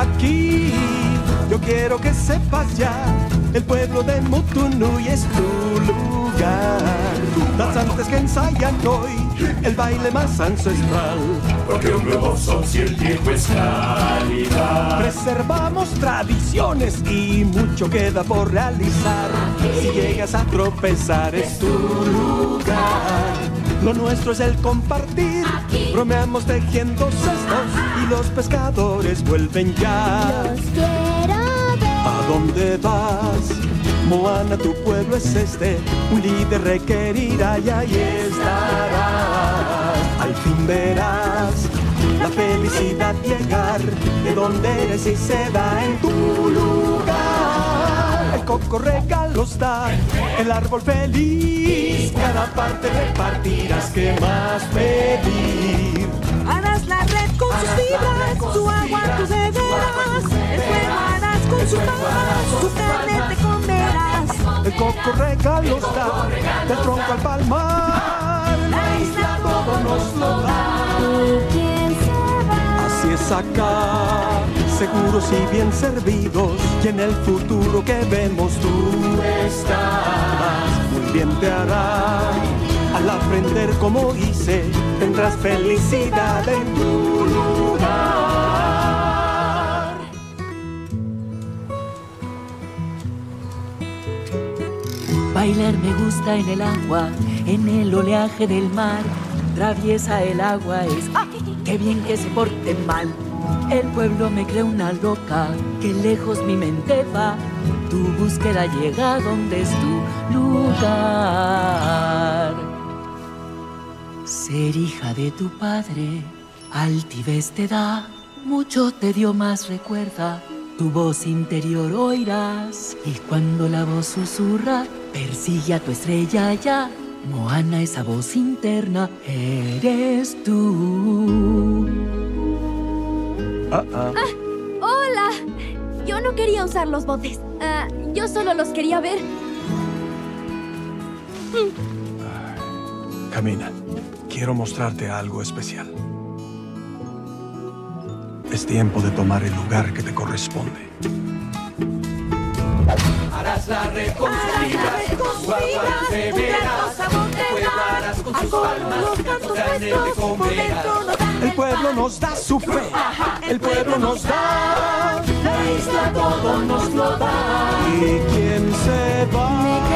aquí. Yo quiero que sepas ya, el pueblo de Mutunui es tu lugar. Danzantes que ensayan hoy el baile más ancestral, porque un nuevo son si el tiempo es calidad. Preservamos tradiciones y mucho queda por realizar. Si llegas a tropezar es tu lugar. Lo nuestro es el compartir. Bromeamos tejiendo cestos y los pescadores vuelven ya. Los quiero ver. ¿A dónde vas? Moana, tu pueblo es este. Un líder requerirá y ahí estarás. Al fin verás la felicidad llegar de donde eres y se da en tu lugar. El coco regalos da, el árbol feliz. Cada parte repartirás, ¿qué más pedir? Harás la red con sus fibras, tu agua tú beberás. El fuego harás con sus palmas, su carne te comerás. El coco regalos da, del tronco al palmar. La isla todo nos lo da. ¿Quién se va? Así es acá, seguros y bien servidos. Y en el futuro que vemos tú estás. Muy bien te hará. Al aprender como hice, tendrás felicidad en tu lugar. Bailar me gusta en el agua, en el oleaje del mar. Traviesa el agua es, ¡ah! ¡Qué bien que se porte mal! El pueblo me cree una loca, que lejos mi mente va. Tu búsqueda llega donde es tu lugar. Ser hija de tu padre, altivez te da, mucho te dio más recuerda. Tu voz interior oirás, y cuando la voz susurra, persigue a tu estrella ya. Moana, esa voz interna, eres tú. Hola. Yo no quería usar los botes. Yo solo los quería ver. Camina, quiero mostrarte algo especial. Es tiempo de tomar el lugar que te corresponde. Harás la red con sus fibras, tu agua te beberás. El pueblo harás con sus palmas, tu carne te comerás. El pueblo nos da su fe, el pueblo nos da. La isla todo nos lo da. ¿Y quién se va?